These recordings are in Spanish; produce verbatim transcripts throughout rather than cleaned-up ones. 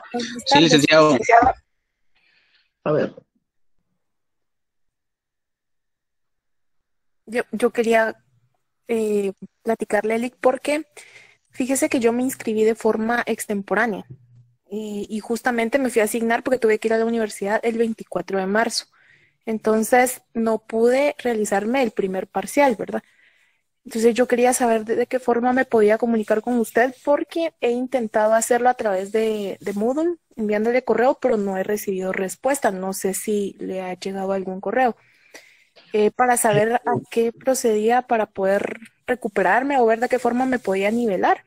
Buenas Sí, tardes. licenciado. A ver, Yo, yo quería eh, platicarle, Elic, porque fíjese que yo me inscribí de forma extemporánea y, y justamente me fui a asignar porque tuve que ir a la universidad el veinticuatro de marzo. Entonces no pude realizarme el primer parcial, ¿verdad? Entonces yo quería saber de, de qué forma me podía comunicar con usted porque he intentado hacerlo a través de, de Moodle, enviándole correo, pero no he recibido respuesta. No sé si le ha llegado algún correo. Eh, para saber a qué procedía para poder recuperarme o ver de qué forma me podía nivelar.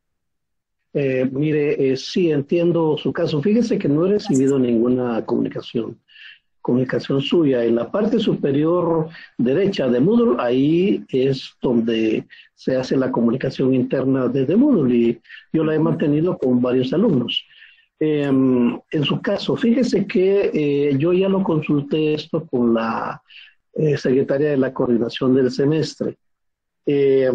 eh, mire, eh, sí entiendo su caso. Fíjese que no he recibido ninguna comunicación, comunicación suya. En la parte superior derecha de Moodle, ahí es donde se hace la comunicación interna desde Moodle y yo la he Ujú. mantenido con varios alumnos. Eh, en su caso, fíjese que eh, yo ya lo consulté esto con la eh, secretaria de la coordinación del semestre. Eh,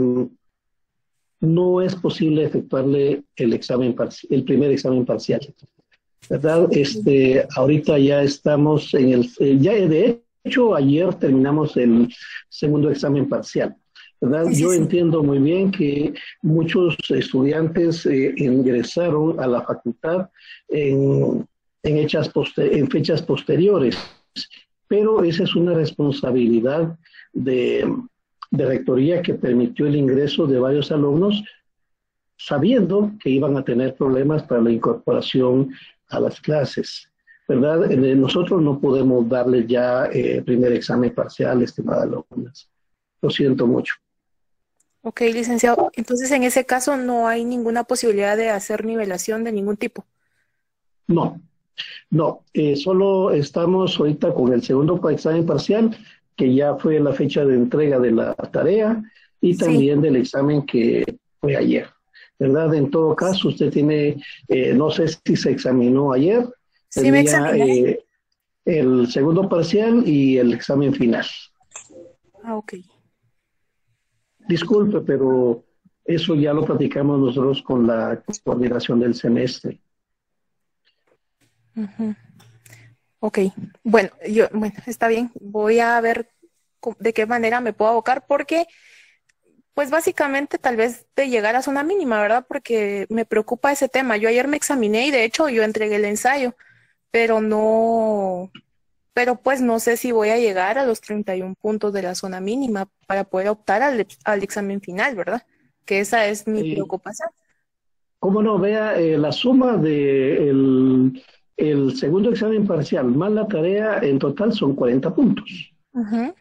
no es posible efectuarle el examen parci- el primer examen parcial, ¿verdad? Este, ahorita ya estamos en el, eh, ya de hecho ayer terminamos el segundo examen parcial, ¿verdad? Sí, sí, Yo sí. entiendo muy bien que muchos estudiantes eh, ingresaron a la facultad en, en, hechas poster, en fechas posteriores, pero esa es una responsabilidad de, de rectoría que permitió el ingreso de varios alumnos sabiendo que iban a tener problemas para la incorporación a las clases, ¿verdad? Eh, Nosotros no podemos darle ya eh, primer examen parcial, estimada alumnas. Lo siento mucho. Ok, licenciado. Entonces, en ese caso no hay ninguna posibilidad de hacer nivelación de ningún tipo. No, no, eh, solo estamos ahorita con el segundo pa- examen parcial, que ya fue la fecha de entrega de la tarea y Sí, también del examen que fue ayer, ¿verdad? En todo caso, usted tiene, eh, no sé si se examinó ayer, sí me tenía examiné. eh, el segundo parcial y el examen final. Ah, ok. Disculpe, pero eso ya lo platicamos nosotros con la coordinación del semestre. Ujú. Ok. Bueno, yo, bueno, está bien. Voy a ver co- de qué manera me puedo abocar porque, pues básicamente tal vez de llegar a zona mínima, ¿verdad? Porque me preocupa ese tema. Yo ayer me examiné y de hecho yo entregué el ensayo, pero no, pero pues no sé si voy a llegar a los treinta y uno puntos de la zona mínima para poder optar al, ex- al examen final, ¿verdad? Que esa es mi Eh, preocupación. ¿Cómo no? Vea, eh, la suma de el, el segundo examen parcial más la tarea en total son cuarenta puntos. Ujú.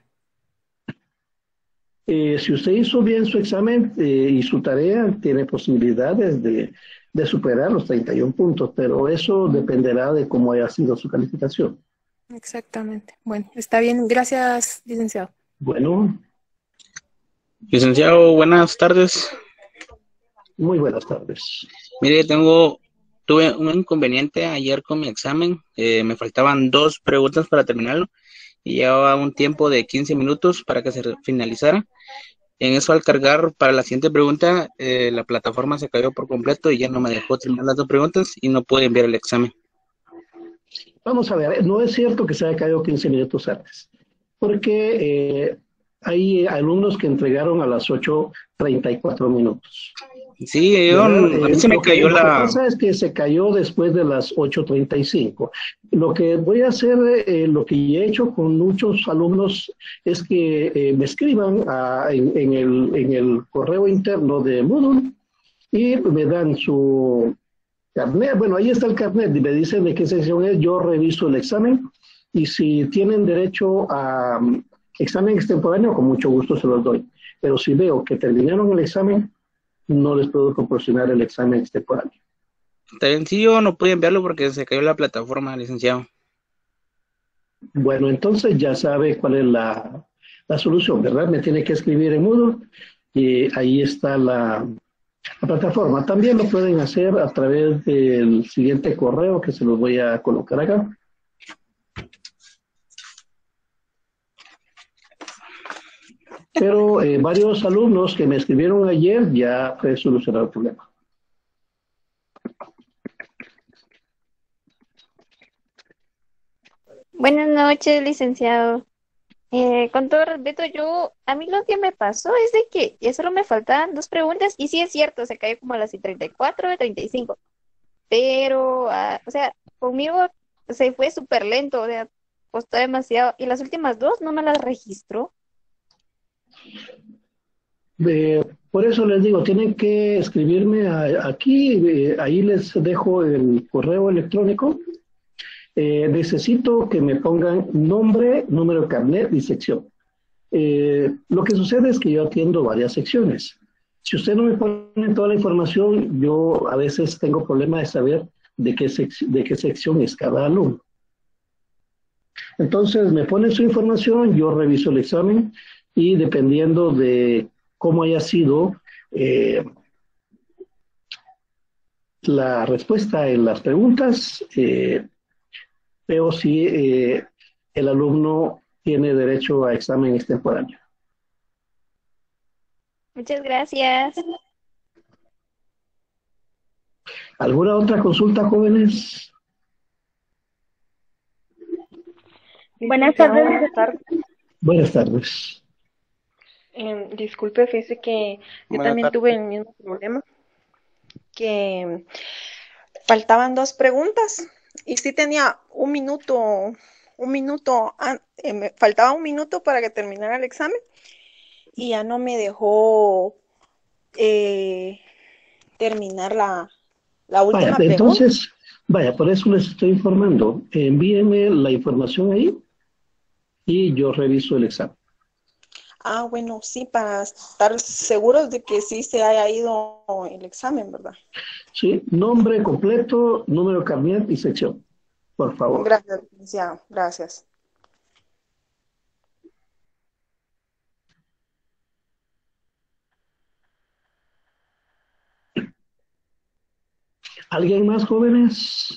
Eh, si usted hizo bien su examen eh, y su tarea, tiene posibilidades de, de superar los treinta y uno puntos, pero eso dependerá de cómo haya sido su calificación. Exactamente. Bueno, está bien. Gracias, licenciado. Bueno, Licenciado, buenas tardes. muy buenas tardes. Mire, tengo, tuve un inconveniente ayer con mi examen. Eh, me faltaban dos preguntas para terminarlo y llevaba un tiempo de quince minutos para que se re- finalizara. En eso, al cargar para la siguiente pregunta, eh, la plataforma se cayó por completo y ya no me dejó terminar las dos preguntas y no pude enviar el examen. Vamos a ver, no es cierto que se haya caído quince minutos antes, porque eh, hay alumnos que entregaron a las ocho treinta y cuatro minutos, Sí, yo, a ¿verdad? mí Eh, se me lo, que, cayó lo que la... pasa es que se cayó después de las ocho treinta y cinco. Lo que voy a hacer, eh, lo que he hecho con muchos alumnos, es que eh, me escriban a, en, en, el, en el correo interno de Moodle y me dan su carnet. Bueno, ahí está el carnet y me dicen de qué sección es, yo reviso el examen y si tienen derecho a um, examen extemporáneo, con mucho gusto se los doy. Pero si veo que terminaron el examen, no les puedo proporcionar el examen extemporáneo. También sí, yo no pude enviarlo porque se cayó la plataforma, licenciado. Bueno, entonces ya sabe cuál es la, la solución, ¿verdad? Me tiene que escribir en Moodle y ahí está la, la plataforma. También lo pueden hacer a través del siguiente correo que se los voy a colocar acá. Pero eh, varios alumnos que me escribieron ayer ya fue solucionado el problema. Buenas noches, licenciado. Eh, con todo respeto, yo, a mí lo que me pasó es de que ya solo me faltaban dos preguntas y sí es cierto, se cayó como a las treinta y cuatro, treinta y cinco, pero, ah, o sea, conmigo se fue súper lento, o sea, costó demasiado y las últimas dos no me las registró. Eh, por eso les digo, tienen que escribirme a- aquí, eh, ahí les dejo el correo electrónico. Eh, necesito que me pongan nombre, número de carnet y sección. Eh, lo que sucede es que yo atiendo varias secciones. Si usted no me pone toda la información, yo a veces tengo problema de saber de qué, sec- de qué sección es cada alumno. Entonces me pone su información, yo reviso el examen y dependiendo de cómo haya sido eh, la respuesta en las preguntas, eh, veo si eh, el alumno tiene derecho a examen extemporáneo. Muchas gracias. ¿Alguna otra consulta, jóvenes? Buenas tardes, Buenas tardes. Buenas tardes. eh, disculpe, fíjese que yo Buenas también tardes. tuve el mismo problema, que faltaban dos preguntas y sí tenía un minuto, un minuto, an- eh, me faltaba un minuto para que terminara el examen y ya no me dejó eh, terminar la, la Vaya, última pregunta. entonces, vaya, por eso les estoy informando. Envíenme la información ahí y yo reviso el examen. Ah, bueno, sí, para estar seguros de que sí se haya ido el examen, ¿verdad? ¿Sí? Nombre completo, número de carnet y sección, por favor. Gracias, licenciado, gracias. ¿Alguien más, jóvenes?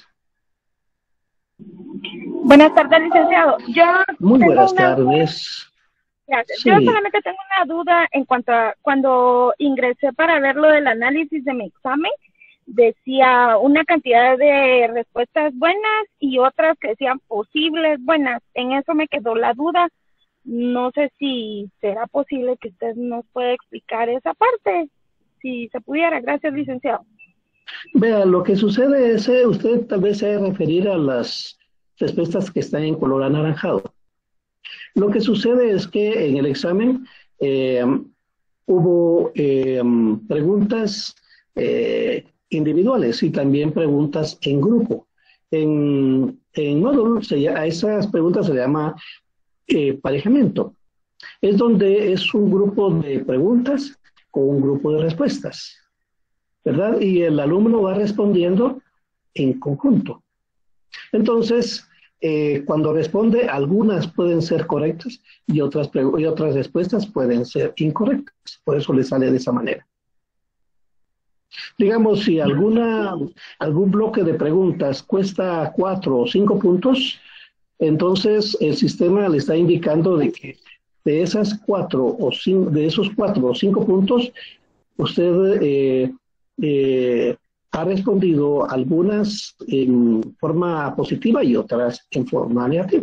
Buenas tardes, licenciado. Yo Muy tengo buenas una duda, tardes. gracias. Yo Sí, solamente tengo una duda en cuanto a cuando ingresé para ver lo del análisis de mi examen, decía una cantidad de respuestas buenas y otras que decían posibles buenas. En eso me quedó la duda. No sé si será posible que usted nos pueda explicar esa parte, si se pudiera. Gracias, licenciado. vea, lo que sucede es, eh, usted tal vez se haya referir a las respuestas que están en color anaranjado. Lo que sucede es que en el examen eh, hubo eh, preguntas eh, individuales y también preguntas en grupo. En, en Moodle se, a esas preguntas se le llama eh, parejamiento. Es donde es un grupo de preguntas con un grupo de respuestas, ¿verdad? Y el alumno va respondiendo en conjunto. Entonces, eh, cuando responde, algunas pueden ser correctas y otras, y otras respuestas pueden ser incorrectas. Por eso le sale de esa manera. Digamos, si alguna, algún bloque de preguntas cuesta cuatro o cinco puntos, entonces el sistema le está indicando de que de esas cuatro o cinco, de esos cuatro o cinco puntos, usted eh, eh, ha respondido algunas en forma positiva y otras en forma negativa.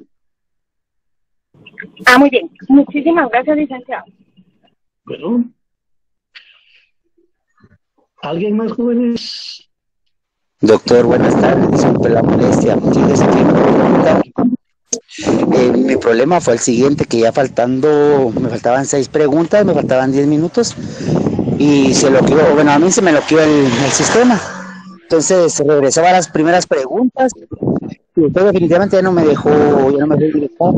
Ah, muy bien. Muchísimas gracias, licenciado. Bueno, ¿alguien más, jóvenes? Doctor, buenas tardes, disculpe la molestia. Fíjese que mi pregunta, eh, mi problema fue el siguiente, que ya faltando, me faltaban seis preguntas, me faltaban diez minutos y se bloqueó, bueno, a mí se me bloqueó el, el sistema. Entonces regresaba a las primeras preguntas y después definitivamente ya no me dejó, ya no me dejó ingresar.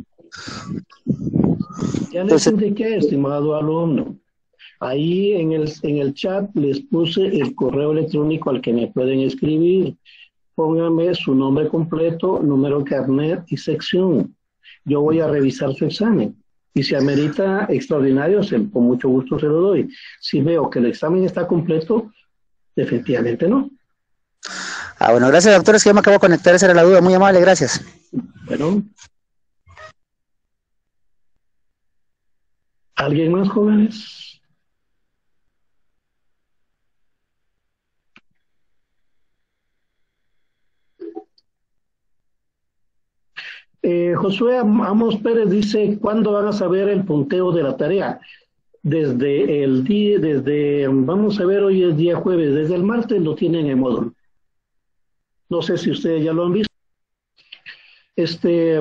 Ya les Entonces, indiqué, estimado alumno. Ahí en el, en el chat les puse el correo electrónico al que me pueden escribir. Póngame su nombre completo, número de carnet y sección. Yo voy a revisar su examen. Y si amerita extraordinario, se, con mucho gusto se lo doy. Si veo que el examen está completo, definitivamente no. ah, bueno, gracias doctor, es que ya me acabo de conectar, esa era la duda, muy amable, gracias. Bueno, ¿alguien más, jóvenes? Eh, Josué Amos Pérez dice, ¿cuándo van a saber el punteo de la tarea? Desde el día, desde, vamos a ver, hoy es día jueves, desde el martes lo tienen en módulo. No sé si ustedes ya lo han visto. Este,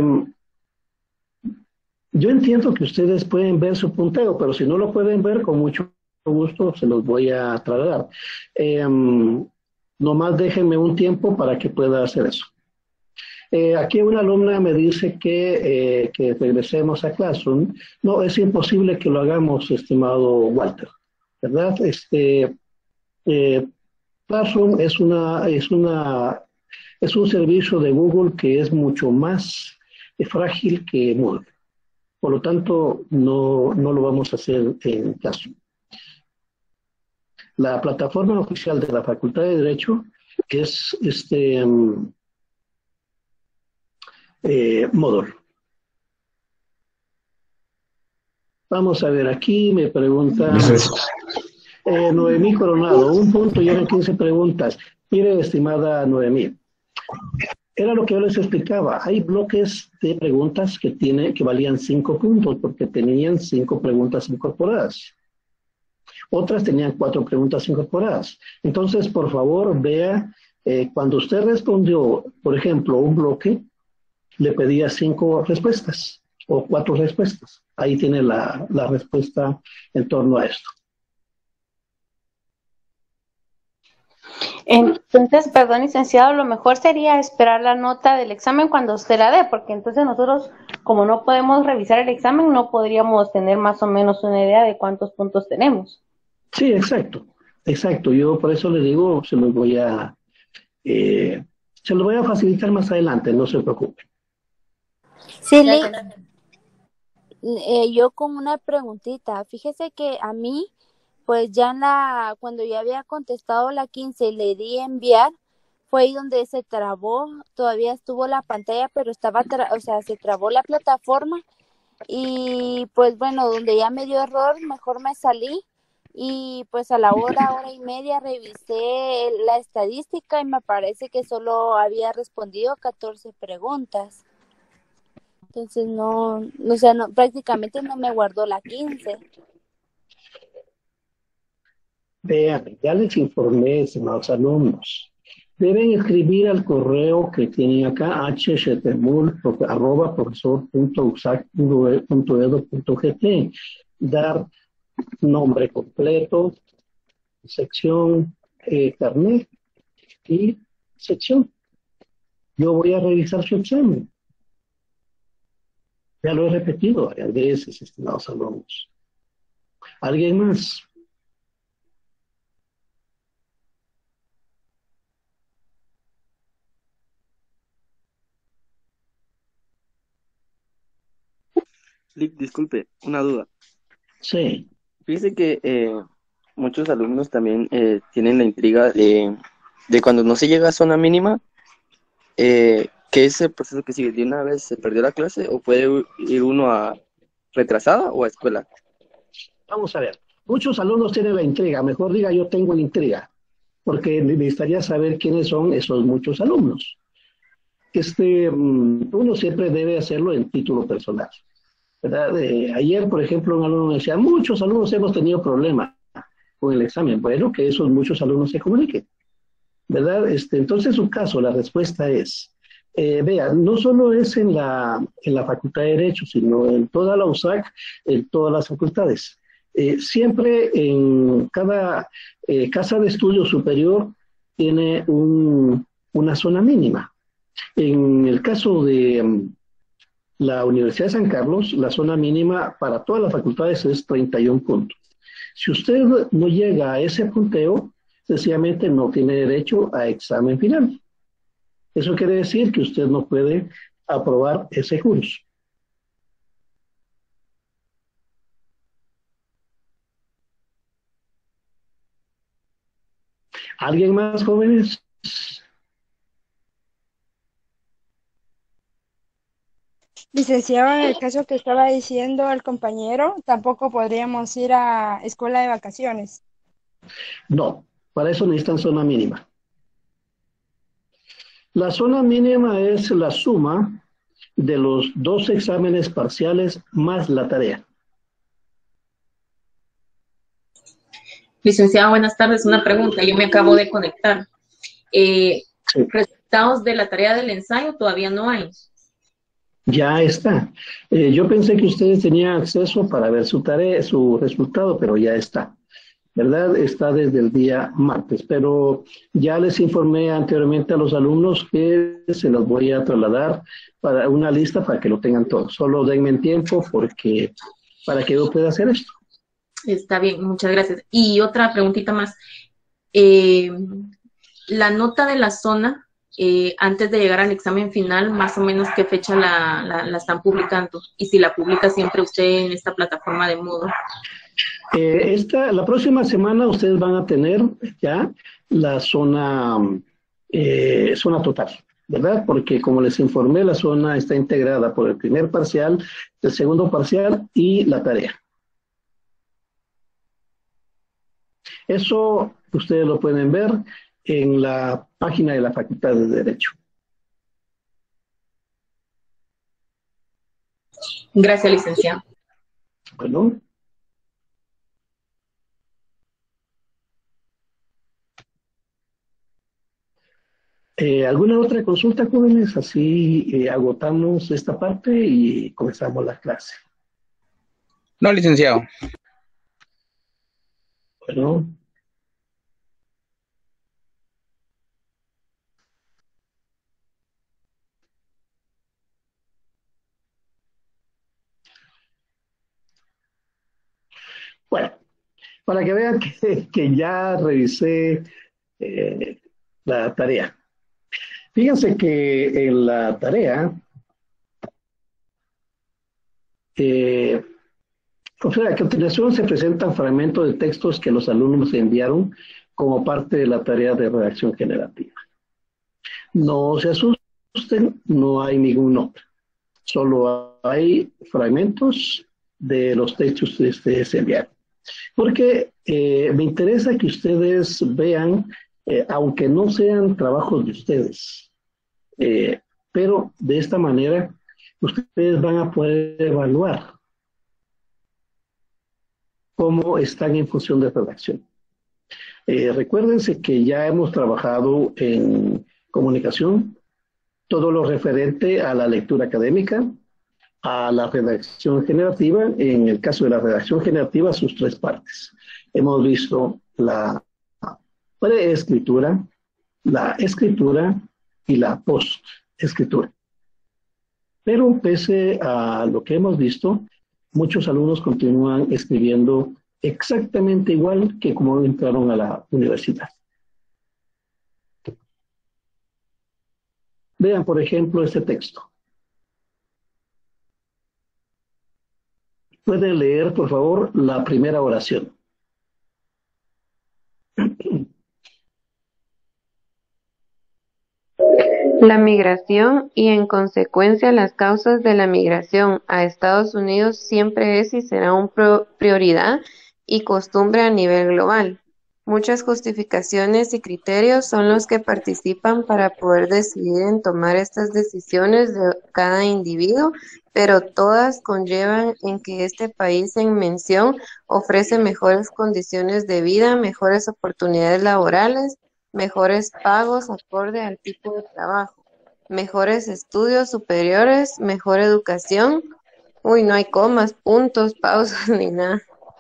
yo entiendo que ustedes pueden ver su punteo, pero si no lo pueden ver, con mucho gusto se los voy a trasladar. Eh, nomás déjenme un tiempo para que pueda hacer eso. Eh, aquí una alumna me dice que, eh, que regresemos a Classroom. No, es imposible que lo hagamos, estimado Walter, ¿verdad? Este, eh, Classroom es una, es una, es un servicio de Google que es mucho más eh, frágil que Moodle. Por lo tanto, no, no lo vamos a hacer en Classroom. La plataforma oficial de la Facultad de Derecho es este, um, eh, Moodle. Vamos a ver, aquí me pregunta eh, Noemí Coronado, un punto y eran quince preguntas. Mire, estimada Noemí, era lo que yo les explicaba. Hay bloques de preguntas que, tiene, que valían cinco puntos porque tenían cinco preguntas incorporadas. Otras tenían cuatro preguntas incorporadas. Entonces, por favor, vea, eh, cuando usted respondió, por ejemplo, un bloque, le pedía cinco respuestas o cuatro respuestas. Ahí tiene la, la respuesta en torno a esto. Entonces, perdón, licenciado, lo mejor sería esperar la nota del examen cuando usted la dé, porque entonces nosotros, como no podemos revisar el examen, no podríamos tener más o menos una idea de cuántos puntos tenemos. Sí, exacto, exacto. Yo por eso le digo, se los voy a, eh, se los voy a facilitar más adelante, no se preocupe. Sí, Li, eh, yo con una preguntita. Fíjese que a mí, pues ya en la, cuando ya había contestado la quince y le di enviar, fue ahí donde se trabó, todavía estuvo la pantalla, pero estaba, tra o sea, se trabó la plataforma y pues bueno, donde ya me dio error, mejor me salí y pues a la hora, hora y media revisé la estadística y me parece que solo había respondido catorce preguntas. Entonces no, o sea, no, prácticamente no me guardó la quince. Vean, ya les informé, estimados alumnos. Deben escribir al correo que tienen acá, h s t m u l arroba profesor punto u s a c punto e d u punto g t. Dar nombre completo, sección, eh, carnet y sección. Yo voy a revisar su examen. Ya lo he repetido varias veces, estimados alumnos. ¿Alguien más? Disculpe, una duda. Sí. Fíjese que eh, muchos alumnos también eh, tienen la intriga de, de cuando no se llega a zona mínima, eh, ¿qué es el proceso que sigue? ¿De una vez se perdió la clase o puede ir uno a retrasada o a escuela? Vamos a ver. Muchos alumnos tienen la intriga. Mejor diga yo tengo la intriga, porque necesitaría saber quiénes son esos muchos alumnos. Este, uno siempre debe hacerlo en título personal. ¿Verdad? Eh, ayer, por ejemplo, un alumno me decía, muchos alumnos hemos tenido problemas con el examen. Bueno, que esos muchos alumnos se comuniquen, ¿verdad? Este, entonces, su caso, la respuesta es, eh, vea, no solo es en la, en la Facultad de Derecho, sino en toda la U S A C, en todas las facultades. Eh, siempre en cada eh, casa de estudio superior tiene un, una zona mínima. En el caso de um, la Universidad de San Carlos, la zona mínima para todas las facultades es treinta y un puntos. Si usted no llega a ese punteo, sencillamente no tiene derecho a examen final. Eso quiere decir que usted no puede aprobar ese curso. ¿Alguien más, jóvenes? Licenciado, en el caso que estaba diciendo el compañero, tampoco podríamos ir a escuela de vacaciones. No, para eso necesitan zona mínima. La zona mínima es la suma de los dos exámenes parciales más la tarea. Licenciada, buenas tardes. Una pregunta. Yo me acabo de conectar. Eh, Sí. ¿Resultados de la tarea del ensayo todavía no hay? Ya está. Eh, yo pensé que ustedes tenían acceso para ver su tarea, su resultado, pero ya está. ¿Verdad? Está desde el día martes, pero ya les informé anteriormente a los alumnos que se los voy a trasladar para una lista para que lo tengan todo. Solo denme tiempo porque para que yo pueda hacer esto. Está bien, muchas gracias. Y otra preguntita más. Eh, la nota de la zona, eh, antes de llegar al examen final, más o menos qué fecha la, la, la están publicando. Y si la publica siempre usted en esta plataforma de Moodle. Eh, esta, la próxima semana ustedes van a tener ya la zona, eh, zona total, ¿verdad? Porque como les informé, la zona está integrada por el primer parcial, el segundo parcial y la tarea. Eso ustedes lo pueden ver en la página de la Facultad de Derecho. Gracias, licenciado. Bueno. Eh, ¿Alguna otra consulta, jóvenes? Así eh, agotamos esta parte y comenzamos la clase. No, licenciado. Bueno. Bueno, para que vean que, que ya revisé eh, la tarea. Fíjense que en la tarea, eh, o sea, que a continuación se presentan fragmentos de textos que los alumnos enviaron como parte de la tarea de redacción generativa. No se asusten, no hay ningún nombre. Solo hay fragmentos de los textos que ustedes enviaron. Porque eh, me interesa que ustedes vean, eh, aunque no sean trabajos de ustedes, eh, pero de esta manera ustedes van a poder evaluar cómo están en función de redacción. Eh, recuérdense que ya hemos trabajado en comunicación, todo lo referente a la lectura académica, a la redacción generativa, en el caso de la redacción generativa, sus tres partes. Hemos visto la preescritura, la escritura y la postescritura. Pero pese a lo que hemos visto, muchos alumnos continúan escribiendo exactamente igual que como entraron a la universidad. Vean, por ejemplo, este texto. Pueden leer, por favor, la primera oración. La migración y, en consecuencia, las causas de la migración a Estados Unidos siempre es y será una prioridad y costumbre a nivel global. Muchas justificaciones y criterios son los que participan para poder decidir en tomar estas decisiones de cada individuo, pero todas conllevan en que este país en mención ofrece mejores condiciones de vida, mejores oportunidades laborales, mejores pagos acorde al tipo de trabajo, mejores estudios superiores, mejor educación. Uy, no hay comas, puntos, pausas ni nada.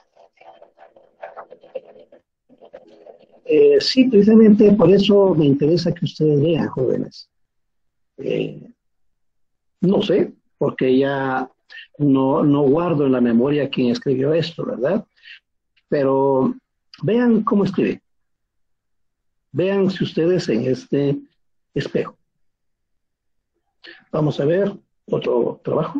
Eh, sí, precisamente por eso me interesa que ustedes vean, jóvenes. Eh, no sé, porque ya no, no guardo en la memoria quién escribió esto, ¿verdad? Pero vean cómo escribe. Vean si ustedes en este espejo. Vamos a ver otro trabajo.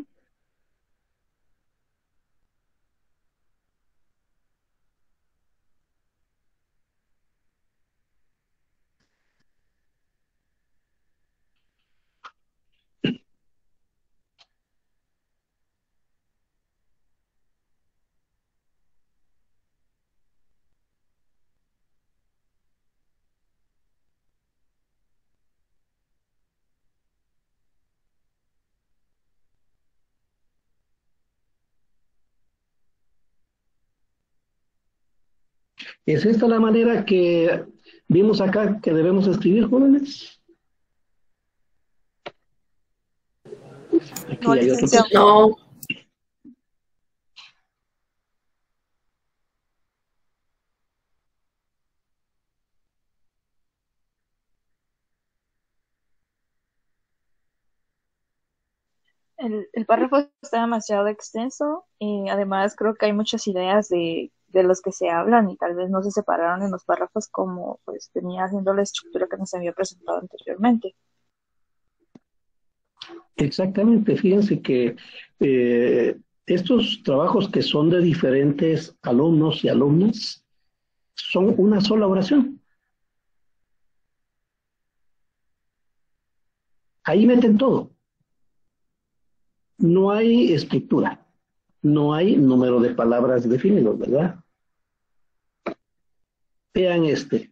¿Es esta la manera que vimos acá que debemos escribir, jóvenes? Aquí No, hay otro licenciado. texto. No, El, el párrafo está demasiado extenso y además creo que hay muchas ideas de, de los que se hablan y tal vez no se separaron en los párrafos como pues venía haciendo la estructura que nos había presentado anteriormente. Exactamente, fíjense que eh, estos trabajos que son de diferentes alumnos y alumnas son una sola oración. Ahí meten todo. No hay estructura, no hay número de palabras definidos, ¿verdad? Vean este.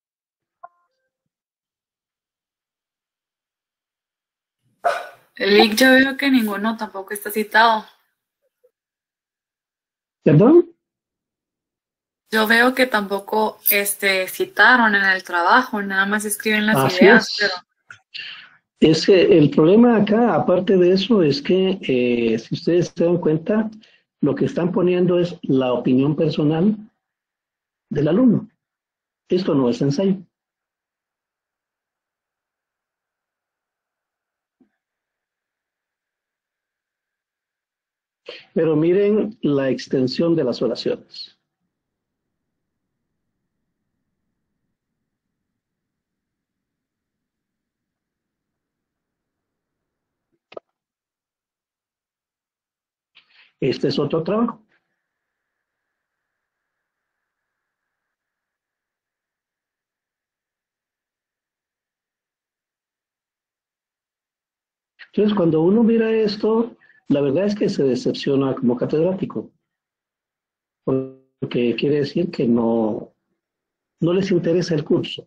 El link yo veo que ninguno tampoco está citado. ¿Perdón? Yo veo que tampoco este, citaron en el trabajo, nada más escriben las Así ideas, es. pero Es que el problema acá, aparte de eso, es que eh, si ustedes se dan cuenta, lo que están poniendo es la opinión personal del alumno. Esto no es ensayo. Pero miren la extensión de las oraciones. Este es otro trabajo. Entonces, cuando uno mira esto, la verdad es que se decepciona como catedrático, porque quiere decir que no, no les interesa el curso.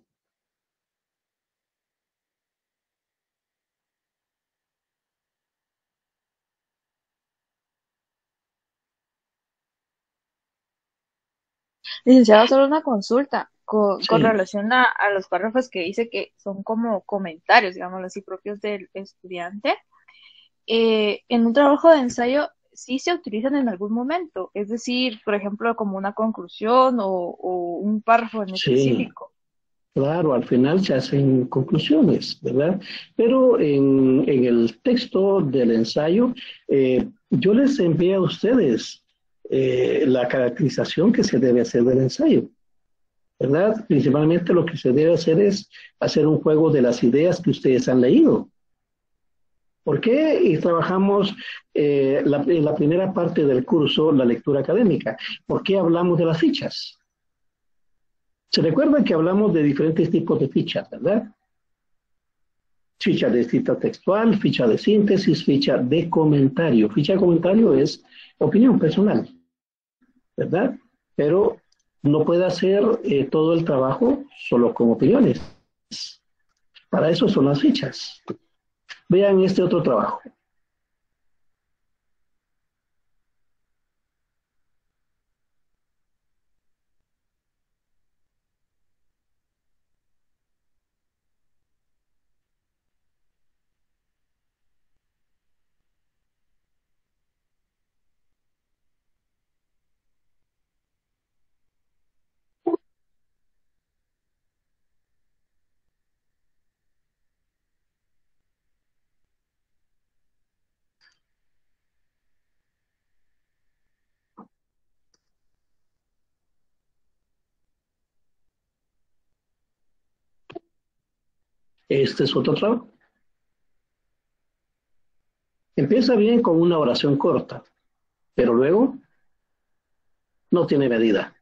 Licenciado, solo una consulta con, con Sí, relación a, a los párrafos que dice que son como comentarios, digámoslo así, propios del estudiante. Eh, en un trabajo de ensayo sí se utilizan en algún momento, es decir, por ejemplo, como una conclusión o, o un párrafo en sí, específico. claro, al final se hacen conclusiones, ¿verdad? Pero en, en el texto del ensayo, eh, yo les envié a ustedes eh, la caracterización que se debe hacer del ensayo, ¿verdad? Principalmente lo que se debe hacer es hacer un juego de las ideas que ustedes han leído. ¿Por qué y trabajamos eh, la, en la primera parte del curso, la lectura académica? ¿Por qué hablamos de las fichas? Se recuerda que hablamos de diferentes tipos de fichas, ¿verdad? Ficha de cita textual, ficha de síntesis, ficha de comentario. Ficha de comentario es opinión personal, ¿verdad? Pero no puede hacer eh, todo el trabajo solo con opiniones. Para eso son las fichas. Vean este otro trabajo. Este es otro trabajo. Empieza bien con una oración corta, pero luego no tiene medida.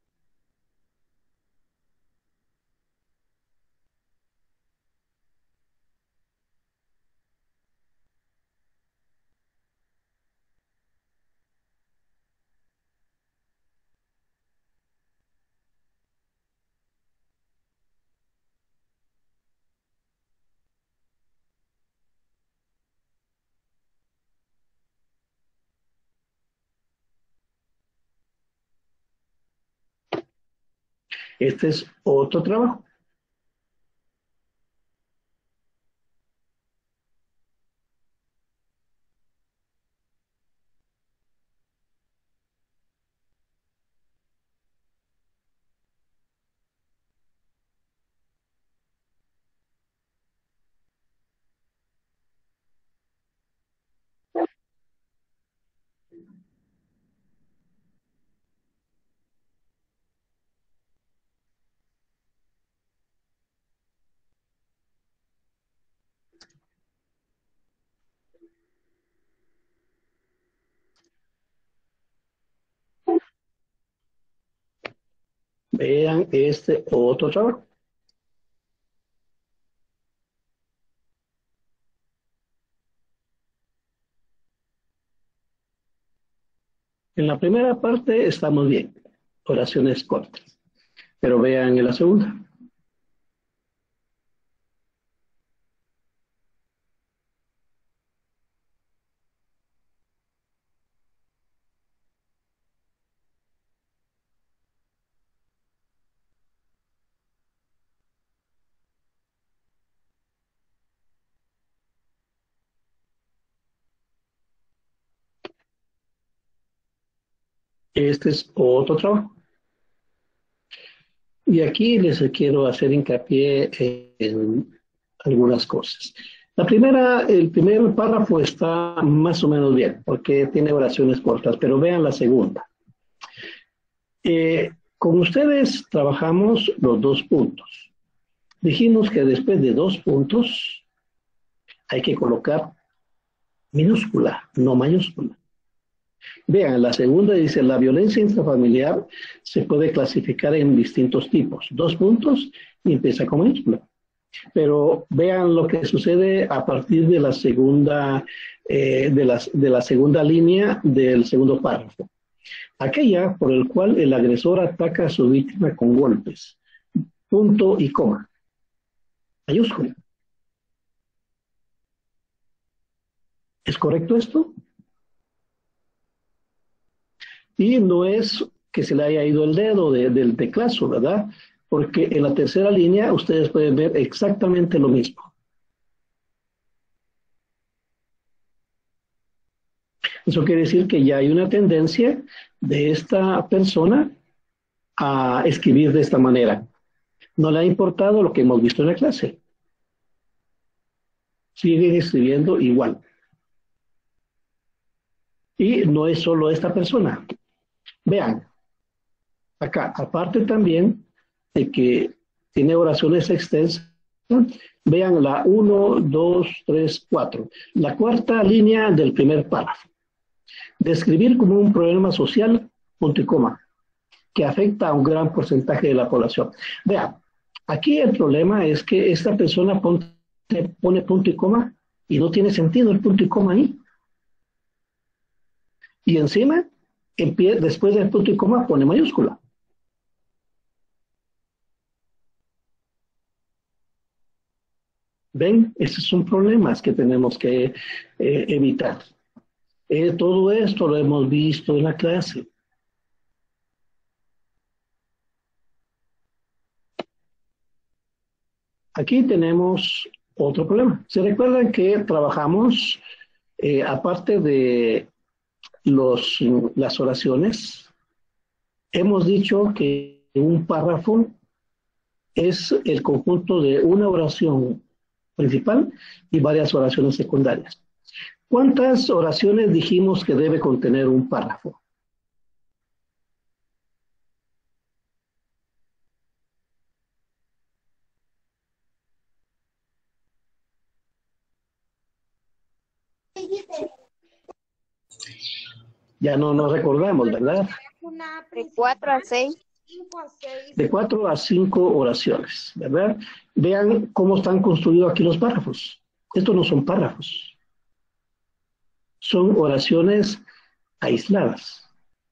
Este es otro trabajo. Vean este otro trabajo. En la primera parte estamos bien, oraciones cortas, pero vean en la segunda. Este es otro trabajo. Y aquí les quiero hacer hincapié en algunas cosas. La primera, el primer párrafo está más o menos bien, porque tiene oraciones cortas, pero vean la segunda. Eh, con ustedes trabajamos los dos puntos. Dijimos que después de dos puntos hay que colocar minúscula, no mayúscula. Vean, la segunda dice, la violencia intrafamiliar se puede clasificar en distintos tipos. Dos puntos y empieza con minúscula. Pero vean lo que sucede a partir de la segunda, eh, de, las, de la segunda línea del segundo párrafo. Aquella por el cual el agresor ataca a su víctima con golpes. Punto y coma. Mayúscula. ¿Es correcto esto? Y no es que se le haya ido el dedo de, del teclazo, ¿verdad? Porque en la tercera línea ustedes pueden ver exactamente lo mismo. Eso quiere decir que ya hay una tendencia de esta persona a escribir de esta manera. No le ha importado lo que hemos visto en la clase. Siguen escribiendo igual. Y no es solo esta persona. Vean, acá, aparte también de que tiene oraciones extensas, vean la uno, dos, tres, cuatro. La cuarta línea del primer párrafo. Describir como un problema social, punto y coma, que afecta a un gran porcentaje de la población. Vean, aquí el problema es que esta persona pone, pone punto y coma y no tiene sentido el punto y coma ahí. Y encima, en pie, después del punto y coma, pone mayúscula. ¿Ven? Esos son problemas que tenemos que eh, evitar. Eh, todo esto lo hemos visto en la clase. Aquí tenemos otro problema. ¿Se recuerdan que trabajamos, eh, aparte de los, las oraciones, hemos dicho que un párrafo es el conjunto de una oración principal y varias oraciones secundarias? ¿Cuántas oraciones dijimos que debe contener un párrafo? Ya no nos recordamos, ¿verdad? De cuatro a seis. De cuatro a cinco oraciones, ¿verdad? Vean cómo están construidos aquí los párrafos. Estos no son párrafos. Son oraciones aisladas.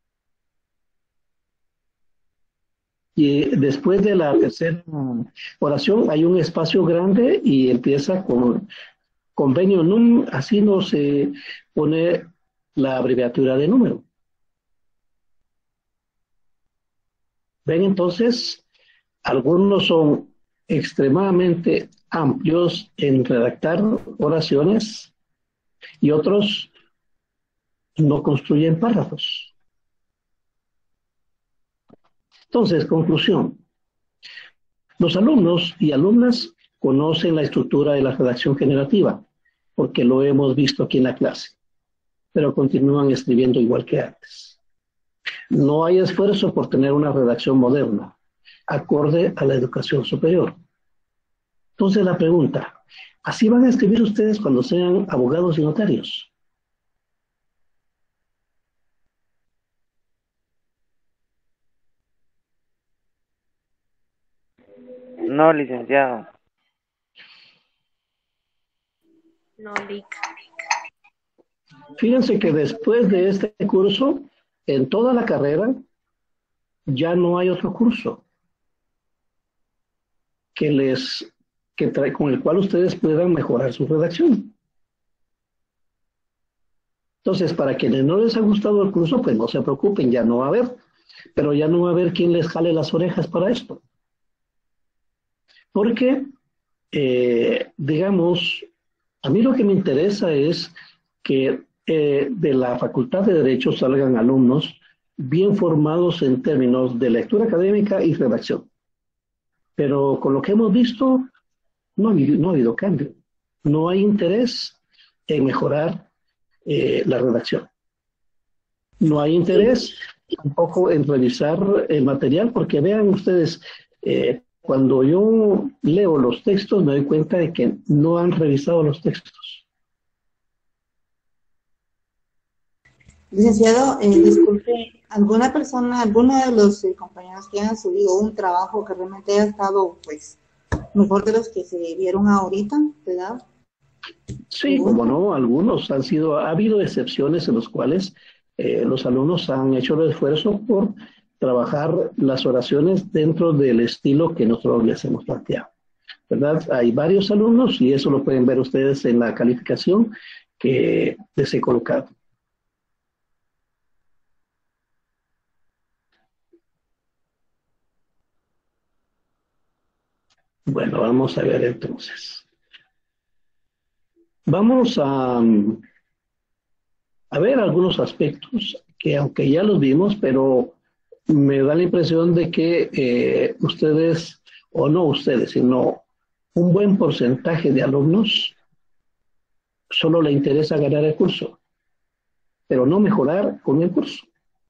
Y después de la tercera oración hay un espacio grande y empieza con convenio num, así no se pone la abreviatura de número. Ven entonces, Algunos son extremadamente amplios en redactar oraciones y otros no construyen párrafos. Entonces, conclusión. Los alumnos y alumnas conocen la estructura de la redacción generativa, porque lo hemos visto aquí en la clase, pero continúan escribiendo igual que antes. No hay esfuerzo por tener una redacción moderna, acorde a la educación superior. Entonces la pregunta, ¿así van a escribir ustedes cuando sean abogados y notarios? No, licenciado. No, Lic. Fíjense que después de este curso, en toda la carrera, ya no hay otro curso que les, que trae, con el cual ustedes puedan mejorar su redacción. Entonces, para quienes no les ha gustado el curso, pues no se preocupen, ya no va a haber, pero ya no va a haber quien les jale las orejas para esto. Porque, eh, digamos, a mí lo que me interesa es que eh, de la Facultad de Derecho salgan alumnos bien formados en términos de lectura académica y redacción. Pero con lo que hemos visto, no ha habido, no ha habido cambio. No hay interés en mejorar eh, la redacción. No hay interés tampoco en revisar el material, porque vean ustedes, eh, cuando yo leo los textos me doy cuenta de que no han revisado los textos. Licenciado, eh, disculpe, ¿alguna persona, alguno de los eh, compañeros que han subido un trabajo que realmente haya estado, pues, mejor de los que se vieron ahorita, verdad? Sí, como no, algunos han sido, ha habido excepciones en los cuales eh, los alumnos han hecho el esfuerzo por trabajar las oraciones dentro del estilo que nosotros les hemos planteado, ¿verdad? Hay varios alumnos y eso lo pueden ver ustedes en la calificación que les he colocado. Bueno, vamos a ver entonces. Vamos a, a ver algunos aspectos que aunque ya los vimos, pero me da la impresión de que eh, ustedes, o no ustedes, sino un buen porcentaje de alumnos solo le interesa ganar el curso, pero no mejorar con el curso.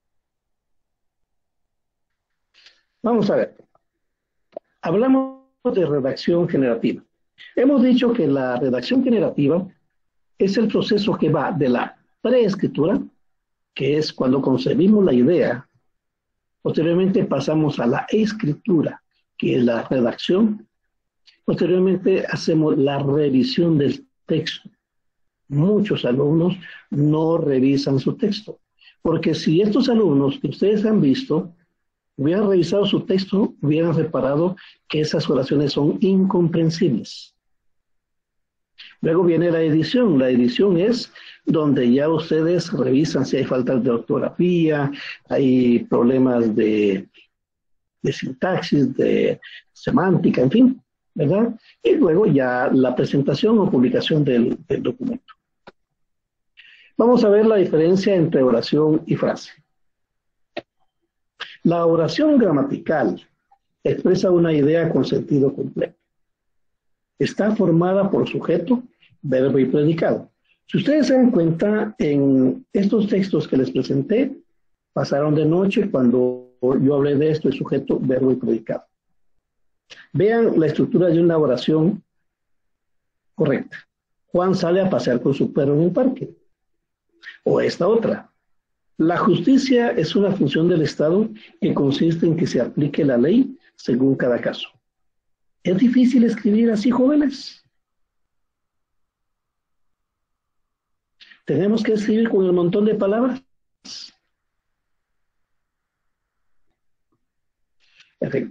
Vamos a ver. Hablamos de redacción generativa. Hemos dicho que la redacción generativa es el proceso que va de la preescritura, que es cuando concebimos la idea, posteriormente pasamos a la escritura, que es la redacción, posteriormente hacemos la revisión del texto. Muchos alumnos no revisan su texto, porque si estos alumnos que ustedes han visto hubieran revisado su texto, hubieran reparado que esas oraciones son incomprensibles. Luego viene la edición. La edición es donde ya ustedes revisan si hay faltas de ortografía, hay problemas de, de sintaxis, de semántica, en fin, ¿verdad? Y luego ya la presentación o publicación del, del documento. Vamos a ver la diferencia entre oración y frase. La oración gramatical expresa una idea con sentido completo. Está formada por sujeto, verbo y predicado. Si ustedes se dan cuenta, en estos textos que les presenté, pasaron de noche cuando yo hablé de esto, de sujeto, verbo y predicado. Vean la estructura de una oración correcta. Juan sale a pasear con su perro en el parque. O esta otra. La justicia es una función del Estado que consiste en que se aplique la ley según cada caso. ¿Es difícil escribir así, jóvenes? ¿Tenemos que escribir con el montón de palabras? En fin.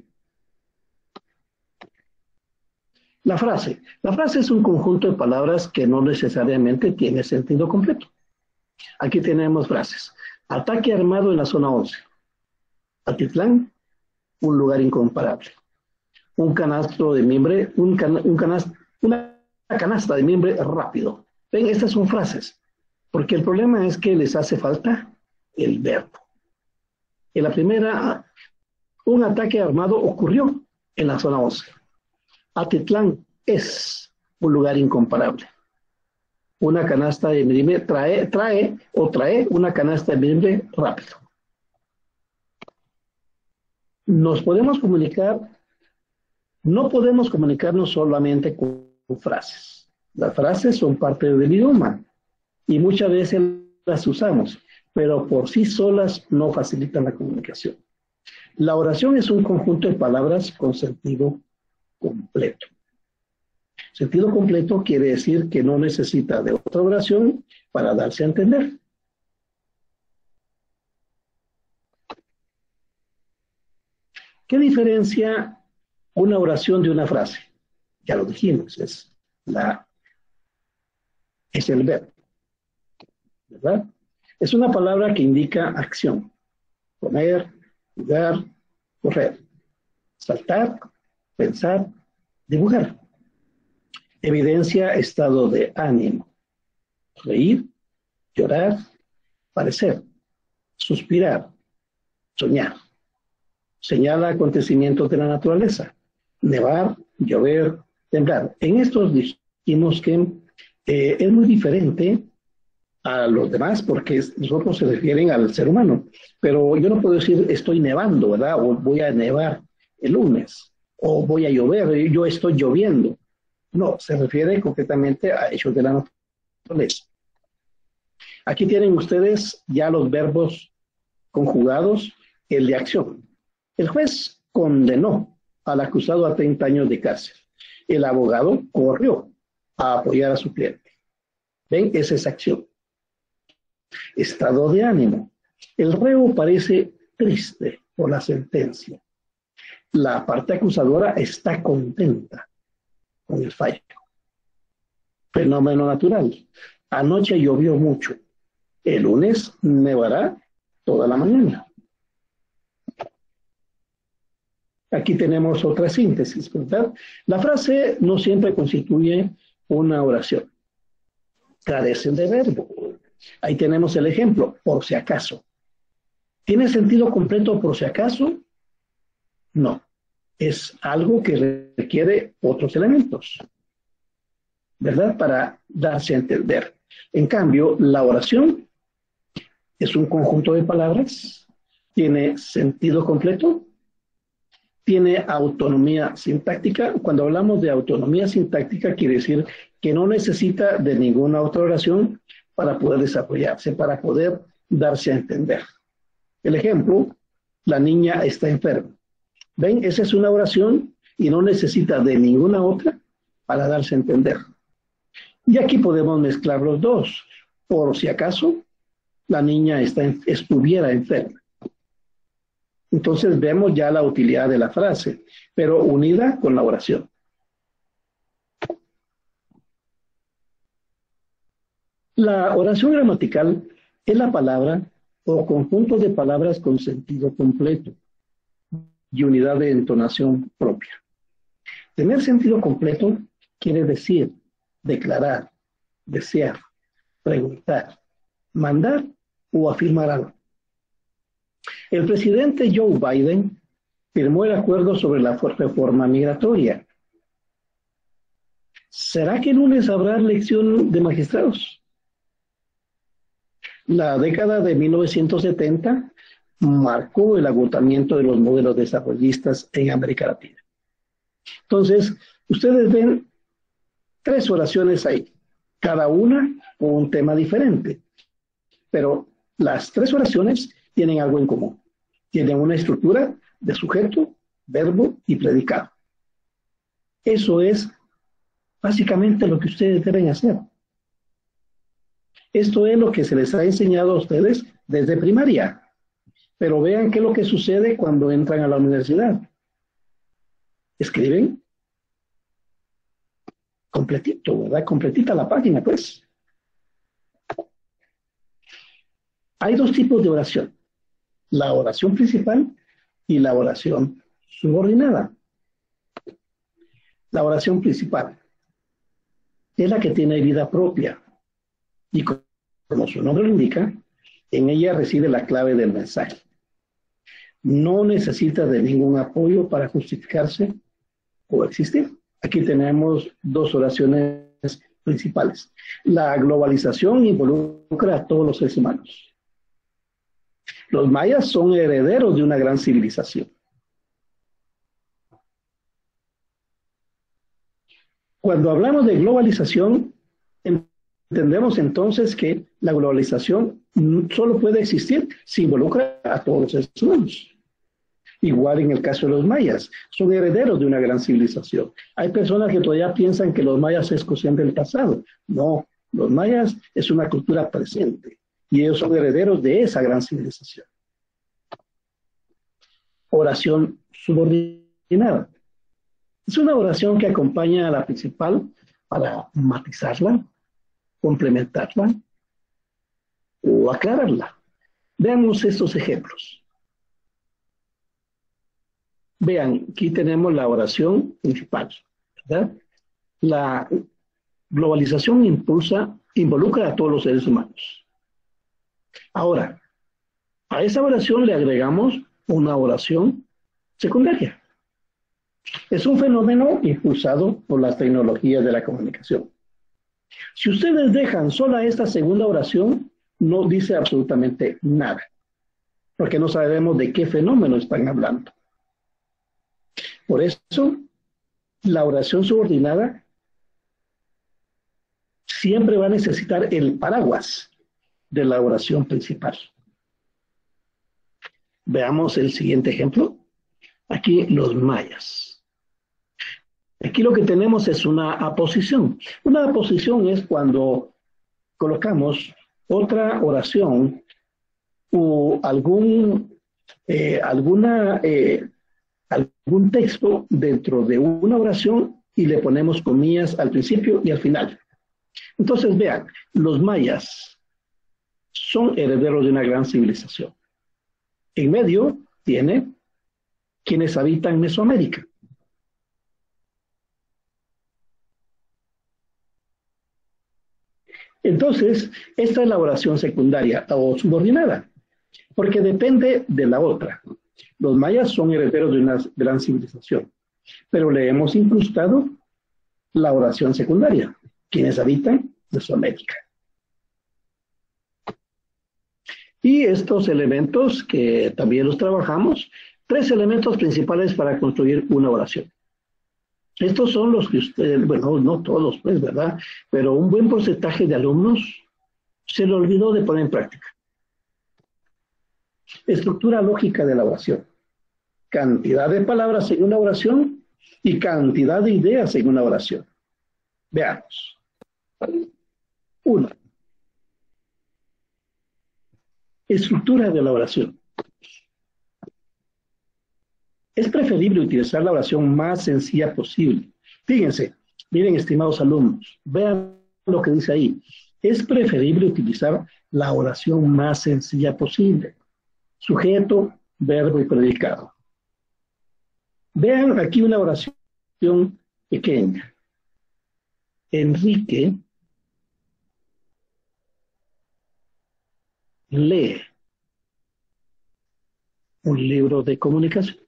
La frase. La frase es un conjunto de palabras que no necesariamente tiene sentido completo. Aquí tenemos frases. Ataque armado en la zona once. Atitlán, un lugar incomparable. un canastro de mimbre, un, can, un canast, una canasta de mimbre rápido. Ven, estas son frases, porque el problema es que les hace falta el verbo. En la primera, un ataque armado ocurrió en la zona once. Atitlán es un lugar incomparable. Una canasta de mimbre trae, trae o trae una canasta de mimbre rápido. Nos podemos comunicar, no podemos comunicarnos solamente con frases. Las frases son parte del idioma y muchas veces las usamos, pero por sí solas no facilitan la comunicación. La oración es un conjunto de palabras con sentido completo. Sentido completo quiere decir que no necesita de otra oración para darse a entender. ¿Qué diferencia una oración de una frase? Ya lo dijimos, es, la, es el verbo, ¿verdad? Es una palabra que indica acción. Comer, jugar, correr, saltar, pensar, dibujar. Evidencia estado de ánimo. Reír, llorar, parecer, suspirar, soñar. Señala acontecimientos de la naturaleza. Nevar, llover, temblar. En estos dijimos que eh, es muy diferente a los demás porque nosotros se refieren al ser humano. Pero yo no puedo decir estoy nevando, ¿verdad? O voy a nevar el lunes. O voy a llover, yo estoy lloviendo. No, se refiere concretamente a hechos de la naturaleza. Aquí tienen ustedes ya los verbos conjugados, el de acción. El juez condenó al acusado a treinta años de cárcel. El abogado corrió a apoyar a su cliente. ¿Ven? Esa es acción. Estado de ánimo. El reo parece triste por la sentencia. La parte acusadora está contenta con el fallo. Fenómeno natural. Anoche llovió mucho. El lunes nevará toda la mañana. Aquí tenemos otra síntesis, ¿verdad? La frase no siempre constituye una oración. Carecen de verbo. Ahí tenemos el ejemplo, por si acaso. ¿Tiene sentido completo por si acaso? No. Es algo que requiere otros elementos, ¿verdad? Para darse a entender. En cambio, la oración es un conjunto de palabras, tiene sentido completo, tiene autonomía sintáctica. Cuando hablamos de autonomía sintáctica, quiere decir que no necesita de ninguna otra oración para poder desarrollarse, para poder darse a entender. El ejemplo, la niña está enferma. ¿Ven? Esa es una oración y no necesita de ninguna otra para darse a entender. Y aquí podemos mezclar los dos. Por si acaso, la niña está, estuviera enferma. Entonces vemos ya la utilidad de la frase, pero unida con la oración. La oración gramatical es la palabra o conjunto de palabras con sentido completo y unidad de entonación propia. Tener sentido completo quiere decir declarar, desear, preguntar, mandar o afirmar algo. El presidente Joe Biden firmó el acuerdo sobre la reforma migratoria. ¿Será que el lunes habrá elección de magistrados? La década de mil novecientos setenta marcó el agotamiento de los modelos desarrollistas en América Latina. Entonces, ustedes ven tres oraciones ahí, cada una con un tema diferente, pero las tres oraciones tienen algo en común. Tienen una estructura de sujeto, verbo y predicado. Eso es básicamente lo que ustedes deben hacer. Esto es lo que se les ha enseñado a ustedes desde primaria. Pero vean qué es lo que sucede cuando entran a la universidad. Escriben completito, ¿verdad? Completita la página, pues. Hay dos tipos de oración. La oración principal y la oración subordinada. La oración principal es la que tiene vida propia y como su nombre lo indica, en ella reside la clave del mensaje. No necesita de ningún apoyo para justificarse o existir. Aquí tenemos dos oraciones principales. La globalización involucra a todos los seres humanos. Los mayas son herederos de una gran civilización. Cuando hablamos de globalización, entendemos entonces que la globalización solo puede existir si involucra a todos los seres humanos. Igual en el caso de los mayas, son herederos de una gran civilización. Hay personas que todavía piensan que los mayas es cuestión del pasado. No, los mayas es una cultura presente y ellos son herederos de esa gran civilización. Oración subordinada. Es una oración que acompaña a la principal para matizarla, complementarla o aclararla. Veamos estos ejemplos. Vean, aquí tenemos la oración principal, ¿verdad? La globalización impulsa, involucra a todos los seres humanos. Ahora, a esa oración le agregamos una oración secundaria. Es un fenómeno impulsado por las tecnologías de la comunicación. Si ustedes dejan sola esta segunda oración, no dice absolutamente nada, porque no sabemos de qué fenómeno están hablando. Por eso, la oración subordinada siempre va a necesitar el paraguas de la oración principal. Veamos el siguiente ejemplo. Aquí los mayas. Aquí lo que tenemos es una aposición. Una aposición es cuando colocamos otra oración o algún, eh, alguna... Eh, algún texto dentro de una oración y le ponemos comillas al principio y al final. Entonces, vean, los mayas son herederos de una gran civilización. En medio tiene quienes habitan Mesoamérica. Entonces, esta es la oración secundaria o subordinada, porque depende de la otra. Los mayas son herederos de una gran civilización, pero le hemos incrustado la oración secundaria, quienes habitan Mesoamérica. Y estos elementos que también los trabajamos, tres elementos principales para construir una oración. Estos son los que ustedes, bueno, no todos, pues, ¿verdad? Pero un buen porcentaje de alumnos se le olvidó de poner en práctica. Estructura lógica de la oración. Cantidad de palabras en una oración y cantidad de ideas en una oración. Veamos. Uno. Estructura de la oración. Es preferible utilizar la oración más sencilla posible. Fíjense, miren, estimados alumnos, vean lo que dice ahí. Es preferible utilizar la oración más sencilla posible. Sujeto, verbo y predicado. Vean aquí una oración pequeña. Enrique lee un libro de comunicación.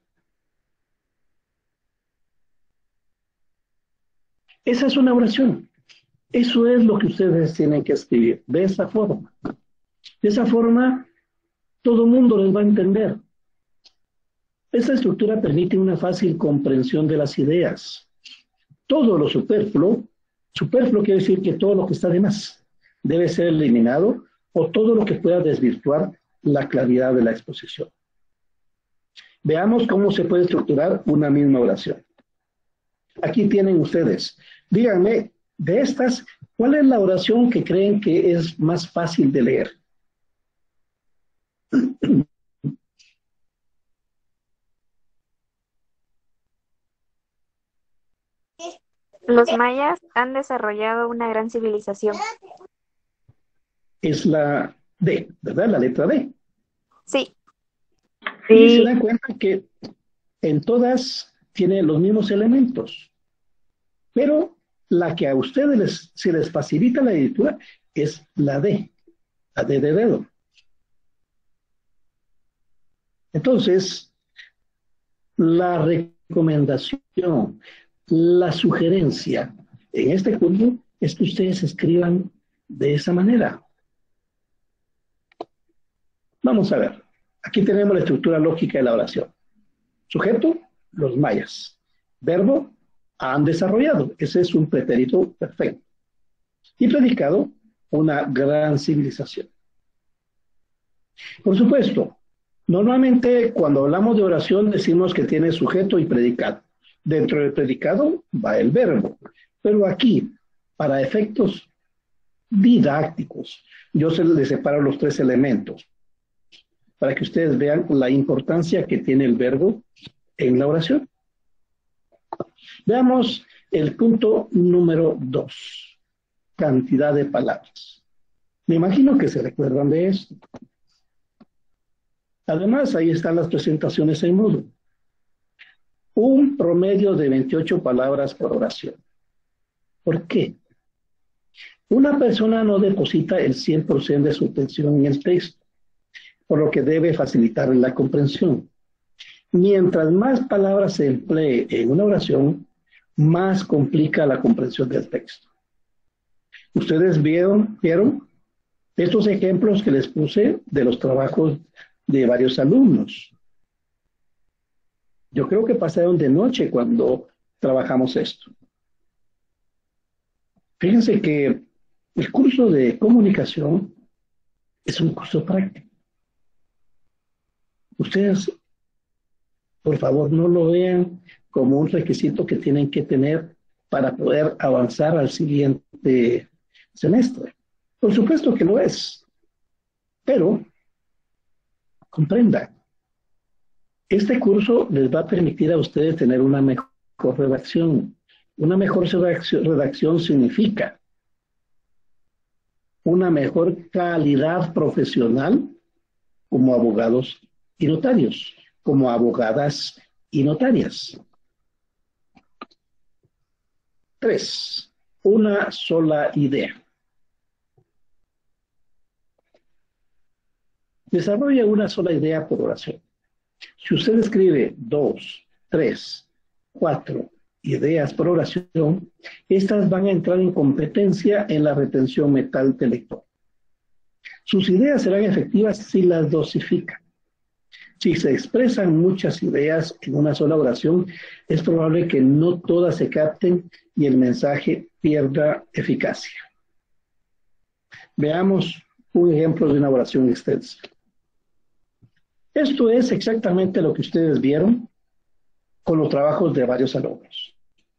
Esa es una oración. Eso es lo que ustedes tienen que escribir, de esa forma. De esa forma, todo el mundo les va a entender. Esta estructura permite una fácil comprensión de las ideas. Todo lo superfluo, superfluo quiere decir que todo lo que está de más debe ser eliminado o todo lo que pueda desvirtuar la claridad de la exposición. Veamos cómo se puede estructurar una misma oración. Aquí tienen ustedes. Díganme, de estas, ¿cuál es la oración que creen que es más fácil de leer? Los mayas han desarrollado una gran civilización. Es la D, ¿verdad? La letra D. Sí. Y se dan cuenta que en todas tiene los mismos elementos. Pero la que a ustedes les, se les facilita la editura es la D, la D de dedo. Entonces, la recomendación, la sugerencia en este curso es que ustedes escriban de esa manera. Vamos a ver. Aquí tenemos la estructura lógica de la oración. Sujeto, los mayas. Verbo, han desarrollado. Ese es un pretérito perfecto. Y predicado, una gran civilización. Por supuesto, normalmente cuando hablamos de oración decimos que tiene sujeto y predicado. Dentro del predicado va el verbo. Pero aquí, para efectos didácticos, yo se les separo los tres elementos para que ustedes vean la importancia que tiene el verbo en la oración. Veamos el punto número dos, cantidad de palabras. Me imagino que se recuerdan de esto. Además, ahí están las presentaciones en módulo. Un promedio de veintiocho palabras por oración. ¿Por qué? Una persona no deposita el cien por ciento de su atención en el texto, por lo que debe facilitar la comprensión. Mientras más palabras se emplee en una oración, más complica la comprensión del texto. Ustedes vieron, vieron estos ejemplos que les puse de los trabajos de varios alumnos. Yo creo que pasaron de noche cuando trabajamos esto. Fíjense que el curso de comunicación es un curso práctico. Ustedes, por favor, no lo vean como un requisito que tienen que tener para poder avanzar al siguiente semestre. Por supuesto que lo es, pero comprendan, este curso les va a permitir a ustedes tener una mejor redacción. Una mejor redacción, redacción significa una mejor calidad profesional como abogados y notarios, como abogadas y notarias. Tres, una sola idea. Desarrolla una sola idea por oración. Si usted escribe dos, tres, cuatro ideas por oración, estas van a entrar en competencia en la retención mental del lector. Sus ideas serán efectivas si las dosifican. Si se expresan muchas ideas en una sola oración, es probable que no todas se capten y el mensaje pierda eficacia. Veamos un ejemplo de una oración extensa. Esto es exactamente lo que ustedes vieron con los trabajos de varios alumnos.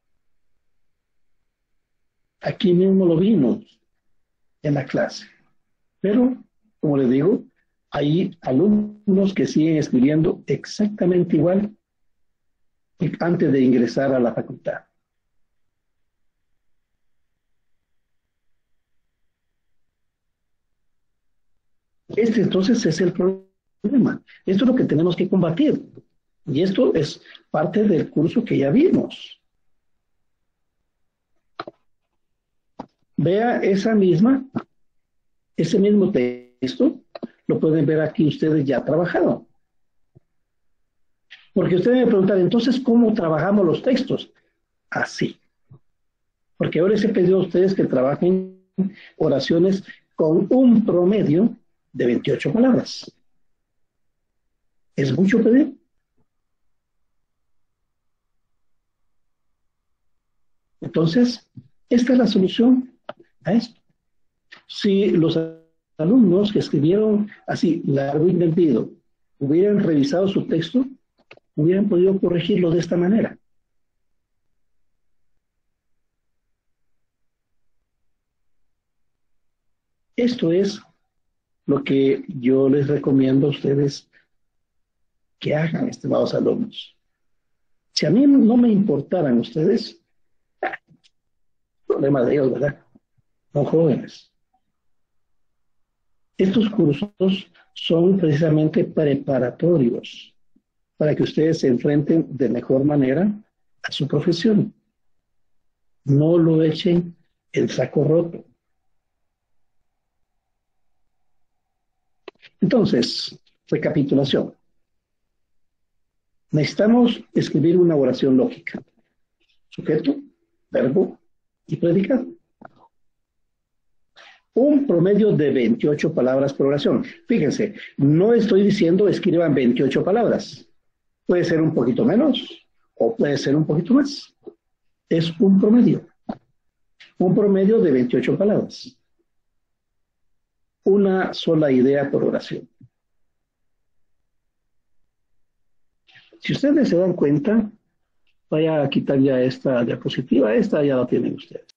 Aquí mismo lo vimos en la clase. Pero, como les digo, hay alumnos que siguen escribiendo exactamente igual antes de ingresar a la facultad. Este entonces es el problema. Esto es lo que tenemos que combatir. Y esto es parte del curso que ya vimos. Vea esa misma, ese mismo texto, lo pueden ver aquí ustedes ya trabajado. Porque ustedes me preguntan, entonces, ¿cómo trabajamos los textos? Así. Porque ahora les he pedido a ustedes que trabajen oraciones con un promedio de veintiocho palabras. ¿Es mucho pedir? Entonces, esta es la solución a esto. Si los alumnos que escribieron así, largo y tendido, hubieran revisado su texto, hubieran podido corregirlo de esta manera. Esto es lo que yo les recomiendo a ustedes que hagan, estimados alumnos. Si a mí no me importaran ustedes, ah, problema de ellos, ¿verdad? Son jóvenes. Estos cursos son precisamente preparatorios para que ustedes se enfrenten de mejor manera a su profesión. No lo echen en saco roto. Entonces, recapitulación. Necesitamos escribir una oración lógica. Sujeto, verbo y predicado. Un promedio de veintiocho palabras por oración. Fíjense, no estoy diciendo escriban veintiocho palabras. Puede ser un poquito menos o puede ser un poquito más. Es un promedio. Un promedio de veintiocho palabras. Una sola idea por oración. Si ustedes se dan cuenta, vaya a quitar ya esta diapositiva. Esta ya la tienen ustedes.